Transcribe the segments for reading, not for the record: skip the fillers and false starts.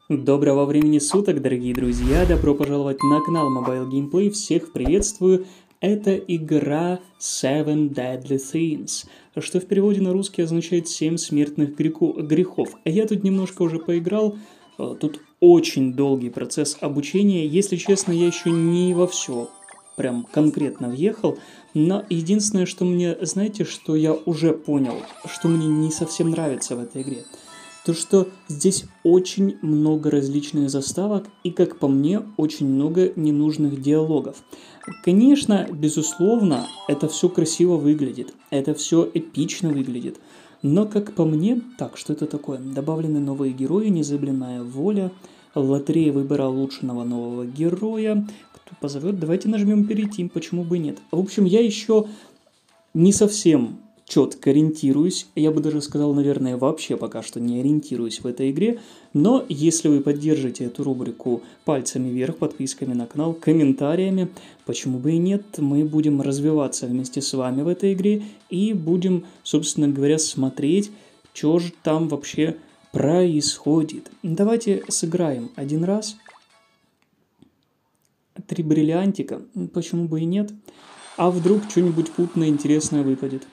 Доброго времени суток, дорогие друзья! Добро пожаловать на канал Mobile Gameplay. Всех приветствую! Это игра Seven Deadly Sins, что в переводе на русский означает «Семь смертных грехов». Я тут немножко уже поиграл, тут очень долгий процесс обучения. Если честно, я еще не во все прям конкретно въехал, но единственное, что мне, знаете, что я уже понял, что мне не совсем нравится в этой игре – то, что здесь очень много различных заставок и, как по мне, очень много ненужных диалогов. Конечно, безусловно, это все красиво выглядит, это все эпично выглядит, но, как по мне, так, что это такое? Добавлены новые герои, незабвенная воля, лотерея выбора улучшенного нового героя. Кто позовет? Давайте нажмем перейти, почему бы и нет. В общем, я еще не совсем четко ориентируюсь, я бы даже сказал, наверное, вообще пока что не ориентируюсь в этой игре, но если вы поддержите эту рубрику пальцами вверх, подписками на канал, комментариями, почему бы и нет, мы будем развиваться вместе с вами в этой игре и будем, собственно говоря, смотреть, что же там вообще происходит. Давайте сыграем один раз. 3 бриллиантика, почему бы и нет, а вдруг что-нибудь путное, интересное выпадет.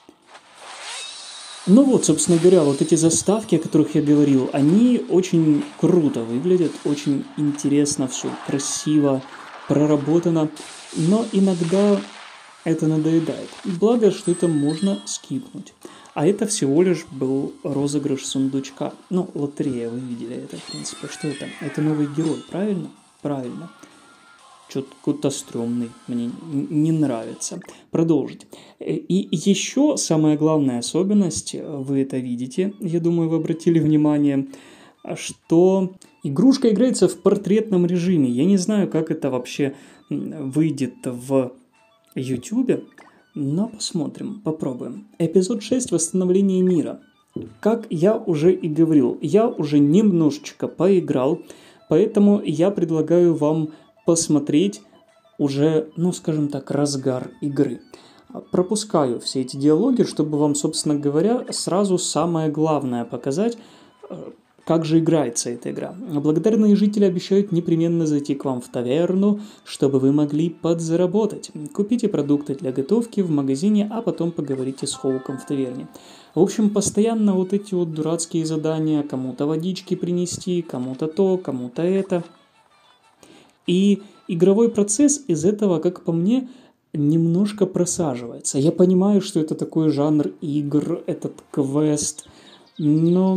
Ну вот, собственно говоря, вот эти заставки, о которых я говорил, они очень круто выглядят, очень интересно все, красиво, проработано, но иногда это надоедает. Благо, что это можно скипнуть. А это всего лишь был розыгрыш сундучка. Ну, лотерея, вы видели это, в принципе. Что это? Это новый герой, правильно? Правильно. Что-то какой-то стрёмный, мне не нравится. Продолжить. И еще самая главная особенность, вы это видите, я думаю, вы обратили внимание, что игрушка играется в портретном режиме. Я не знаю, как это вообще выйдет в YouTube, но посмотрим, попробуем. Эпизод 6. Восстановление мира. Как я уже и говорил, я уже немножечко поиграл, поэтому я предлагаю вам посмотреть уже, ну, скажем так, разгар игры. Пропускаю все эти диалоги, чтобы вам, собственно говоря, сразу самое главное показать, как же играется эта игра. Благодарные жители обещают непременно зайти к вам в таверну, чтобы вы могли подзаработать. Купите продукты для готовки в магазине, а потом поговорите с Хоуком в таверне. В общем, постоянно вот эти вот дурацкие задания, кому-то водички принести, кому-то то, кому-то это. И игровой процесс из этого, как по мне, немножко просаживается. Я понимаю, что это такой жанр игр, этот квест, но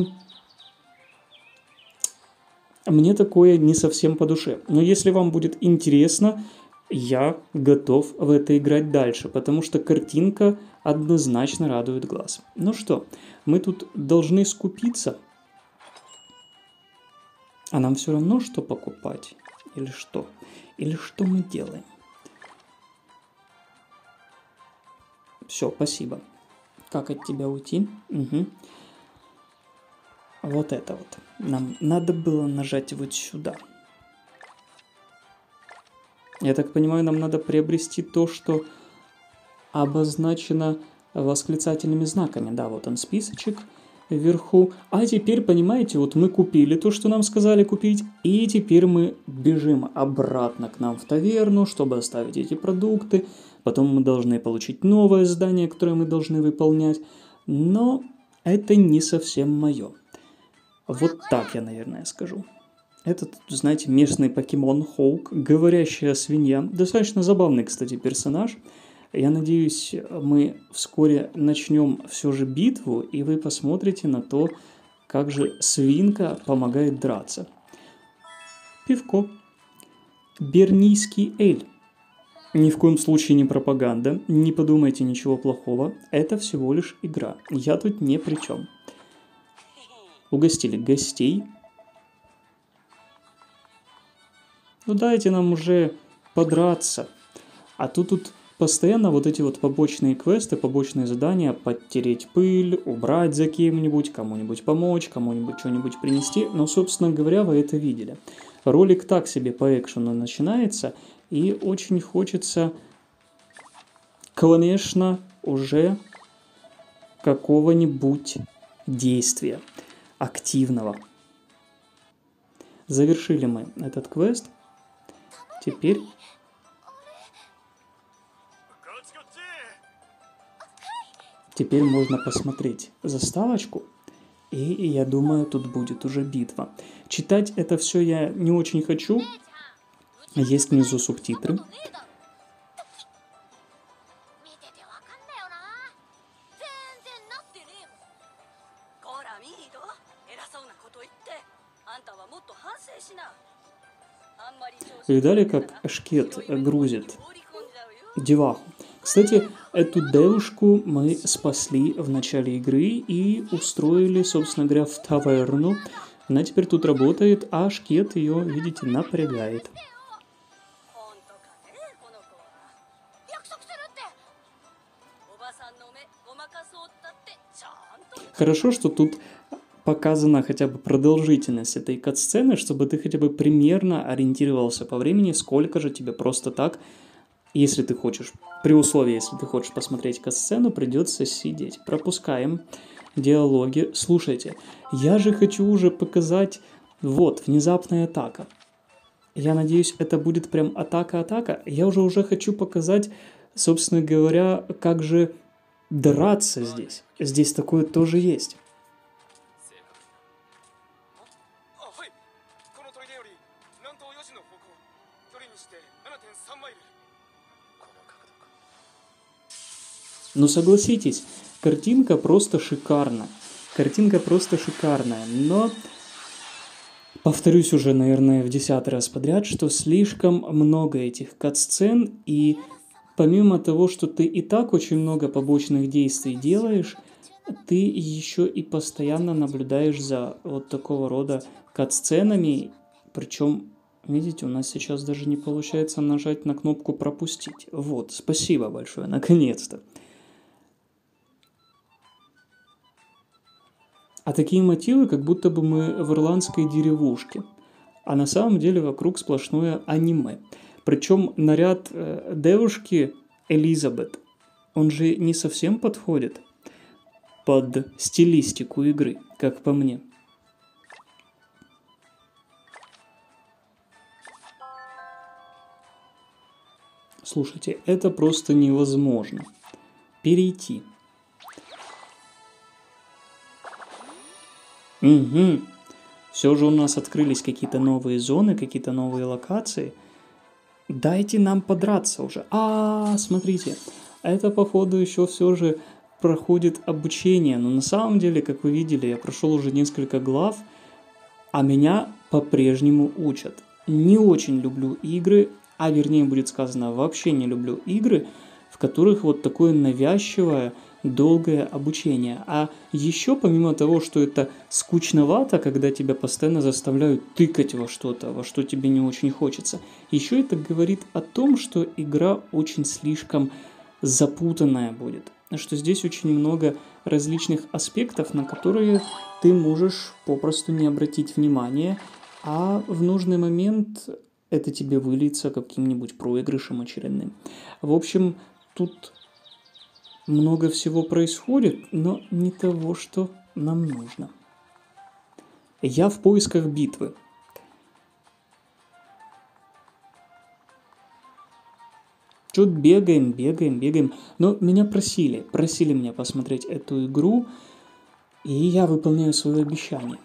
мне такое не совсем по душе. Но если вам будет интересно, я готов в это играть дальше, потому что картинка однозначно радует глаз. Ну что, мы тут должны скупиться, а нам все равно, что покупать. Или что? Или что мы делаем? Все, спасибо. Как от тебя уйти? Угу. Вот это вот. Нам надо было нажать вот сюда. Я так понимаю, нам надо приобрести то, что обозначено восклицательными знаками. Да, вот он списочек вверху. А теперь, понимаете, вот мы купили то, что нам сказали купить, и теперь мы бежим обратно к нам в таверну, чтобы оставить эти продукты. Потом мы должны получить новое задание, которое мы должны выполнять. Но это не совсем мое. Вот так я, наверное, скажу. Этот, знаете, местный покемон Хоук, говорящая свинья. Достаточно забавный, кстати, персонаж. Я надеюсь, мы вскоре начнем все же битву, и вы посмотрите на то, как же свинка помогает драться. Пивко. Бернийский эль. Ни в коем случае не пропаганда, не подумайте ничего плохого, это всего лишь игра. Я тут ни при чем. Угостили гостей. Ну дайте нам уже подраться. А тут постоянно вот эти вот побочные квесты, побочные задания, подтереть пыль, убрать за кем-нибудь, кому-нибудь помочь, кому-нибудь что-нибудь принести. Но, собственно говоря, вы это видели. Ролик так себе по экшену начинается, и очень хочется, конечно, уже какого-нибудь действия активного. Завершили мы этот квест. Теперь... Теперь можно посмотреть заставочку. И я думаю, тут будет уже битва. Читать это все я не очень хочу. Есть внизу субтитры. Видали, как Шкет грузит деваху? Кстати, эту девушку мы спасли в начале игры и устроили, собственно говоря, в таверну. Она теперь тут работает, а Шкет ее, видите, напрягает. Хорошо, что тут показана хотя бы продолжительность этой кат-сцены, чтобы ты хотя бы примерно ориентировался по времени, сколько же тебе просто так, если ты хочешь, при условии, если ты хочешь посмотреть кат-сцену, придется сидеть. Пропускаем диалоги. Слушайте, я же хочу уже показать, вот, внезапная атака. Я надеюсь, это будет прям атака-атака. Я уже хочу показать, собственно говоря, как же драться здесь. Здесь такое тоже есть. Но согласитесь, картинка просто шикарна. Картинка просто шикарная. Но, повторюсь уже, наверное, в 10-й раз подряд, что слишком много этих кат-сцен. И помимо того, что ты и так очень много побочных действий делаешь, ты еще и постоянно наблюдаешь за вот такого рода кат-сценами. Причем, видите, у нас сейчас даже не получается нажать на кнопку «Пропустить». Вот, спасибо большое, наконец-то. А такие мотивы, как будто бы мы в ирландской деревушке. А на самом деле вокруг сплошное аниме. Причем наряд девушки Элизабет, он же не совсем подходит под стилистику игры, как по мне. Слушайте, это просто невозможно. Перейти. Угу. Все же у нас открылись какие-то новые зоны, какие-то новые локации. Дайте нам подраться уже. Смотрите, это походу еще все же проходит обучение. Но на самом деле, как вы видели, я прошел уже несколько глав, а меня по-прежнему учат. Не очень люблю игры, а вернее будет сказано, вообще не люблю игры, в которых вот такое навязчивое, долгое обучение. А еще помимо того, что это скучновато, когда тебя постоянно заставляют тыкать во что-то, во что тебе не очень хочется, еще это говорит о том, что игра очень слишком запутанная будет. Что здесь очень много различных аспектов, на которые ты можешь попросту не обратить внимания, а в нужный момент это тебе выльется каким-нибудь проигрышем очередным. В общем, тут много всего происходит, но не того, что нам нужно. Я в поисках битвы. Что-то бегаем. Но меня просили меня посмотреть эту игру, и я выполняю свое обещание.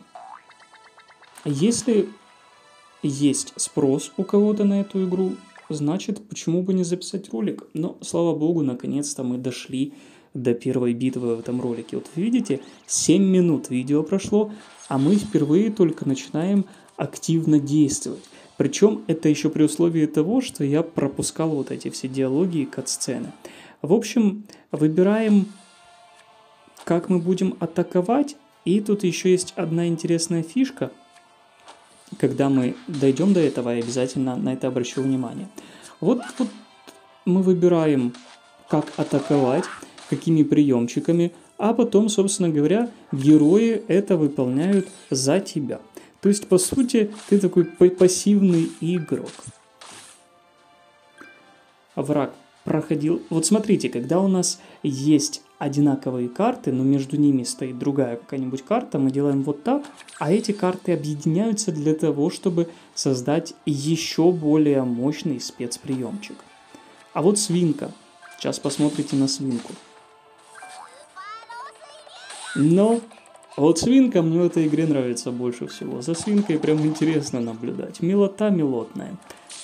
Если есть спрос у кого-то на эту игру, значит, почему бы не записать ролик? Но, слава богу, наконец-то мы дошли до первой битвы в этом ролике. Вот видите, 7 минут видео прошло, а мы впервые только начинаем активно действовать. Причем это еще при условии того, что я пропускал вот эти все диалоги и кат-сцены. В общем, выбираем, как мы будем атаковать. И тут еще есть одна интересная фишка. Когда мы дойдем до этого, я обязательно на это обращу внимание. Вот мы выбираем, как атаковать, какими приемчиками, а потом, собственно говоря, герои это выполняют за тебя. То есть, по сути, ты такой пассивный игрок. Враг проходил... Вот смотрите, когда у нас есть одинаковые карты, но между ними стоит другая какая-нибудь карта, мы делаем вот так, а эти карты объединяются для того, чтобы создать еще более мощный спецприемчик. А вот свинка. Сейчас посмотрите на свинку. Но вот свинка мне в этой игре нравится больше всего. За свинкой прям интересно наблюдать. Милота милотная.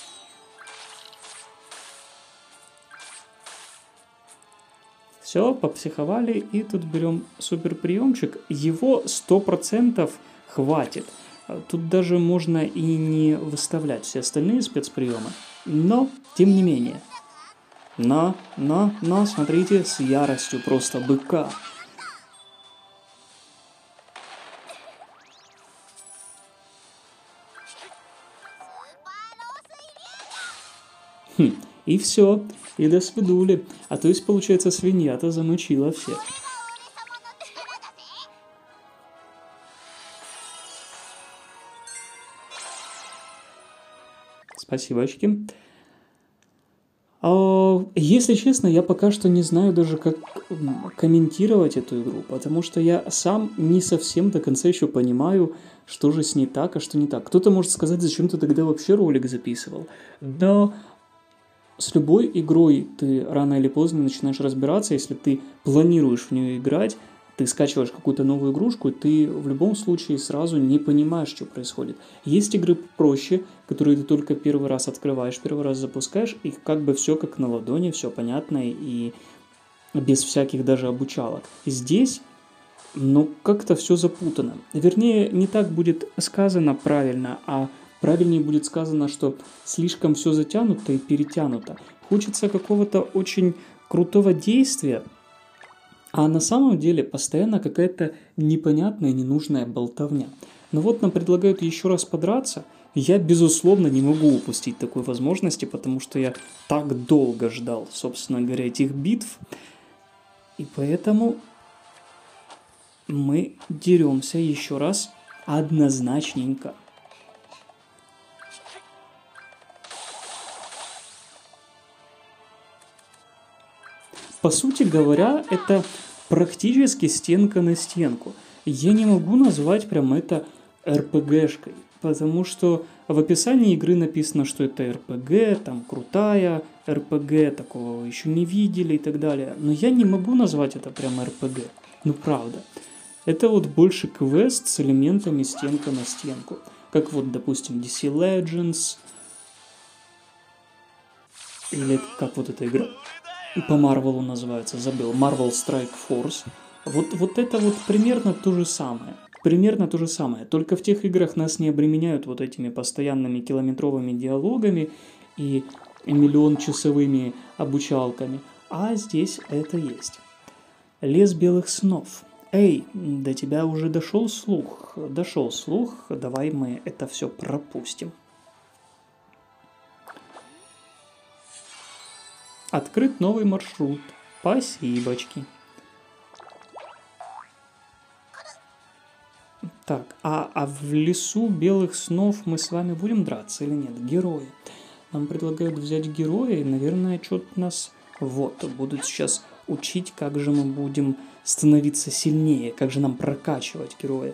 Все, попсиховали, и тут берем суперприемчик. Его 100% хватит. Тут даже можно и не выставлять все остальные спецприемы. Но, тем не менее. На, смотрите, с яростью просто быка. И все, и до свидули. А то есть, получается, свинья-то замочила всех. Спасибочки. Если честно, я пока что не знаю даже, как комментировать эту игру, потому что я сам не совсем до конца еще понимаю, что же с ней так, а что не так. Кто-то может сказать, зачем ты тогда вообще ролик записывал. Но с любой игрой ты рано или поздно начинаешь разбираться, если ты планируешь в нее играть, ты скачиваешь какую-то новую игрушку, ты в любом случае сразу не понимаешь, что происходит. Есть игры проще, которые ты только первый раз открываешь, первый раз запускаешь, и как бы все как на ладони, все понятно и без всяких даже обучалок. Здесь, как-то все запутано. Вернее, не так будет сказано правильно, а правильнее будет сказано, что слишком все затянуто и перетянуто. Хочется какого-то очень крутого действия, а на самом деле постоянно какая-то непонятная, ненужная болтовня. Но вот нам предлагают еще раз подраться. Я, безусловно, не могу упустить такой возможности, потому что я так долго ждал, собственно говоря, этих битв. И поэтому мы деремся еще раз однозначненько. По сути говоря, это практически стенка на стенку. Я не могу назвать прям это РПГшкой, потому что в описании игры написано, что это РПГ, там крутая РПГ, такого еще не видели и так далее. Но я не могу назвать это прям РПГ. Правда. Это вот больше квест с элементами стенка на стенку. Как вот, допустим, DC Legends. Или как вот эта игра по Марвелу называется, забыл, Marvel Strike Force. Вот это вот примерно то же самое. Примерно то же самое. Только в тех играх нас не обременяют вот этими постоянными километровыми диалогами и миллиончасовыми обучалками. А здесь это есть. Лес белых снов. Эй, до тебя уже дошел слух. Дошел слух. Давай мы это все пропустим. Открыт новый маршрут. Спасибочки. Так, а в лесу белых снов мы с вами будем драться или нет? Герои. Нам предлагают взять героя, и, наверное, что-то нас будут сейчас учить, как же мы будем становиться сильнее, как же нам прокачивать героя.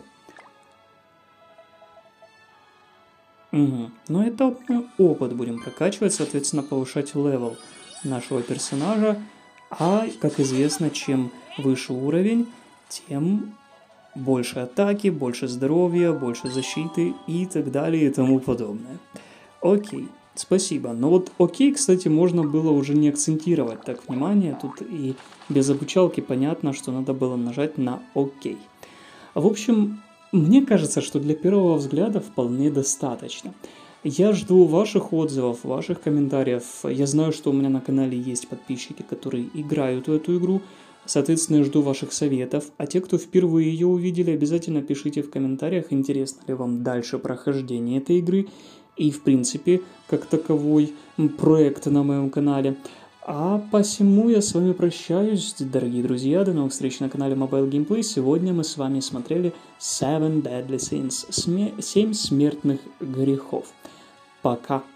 Угу. Но это опыт будем прокачивать, соответственно, повышать левел нашего персонажа, а, как известно, чем выше уровень, тем больше атаки, больше здоровья, больше защиты и так далее и тому подобное. Окей, спасибо. Но вот окей, кстати, можно было уже не акцентировать так внимание, тут и без обучалки понятно, что надо было нажать на окей. В общем, мне кажется, что для первого взгляда вполне достаточно. Я жду ваших отзывов, ваших комментариев. Я знаю, что у меня на канале есть подписчики, которые играют в эту игру. Соответственно, жду ваших советов. А те, кто впервые ее увидели, обязательно пишите в комментариях, интересно ли вам дальше прохождение этой игры. И, в принципе, как таковой проект на моем канале. А посему я с вами прощаюсь, дорогие друзья. До новых встреч на канале Mobile Gameplay. Сегодня мы с вами смотрели Seven Deadly Sins. 7 смертных грехов. Пока.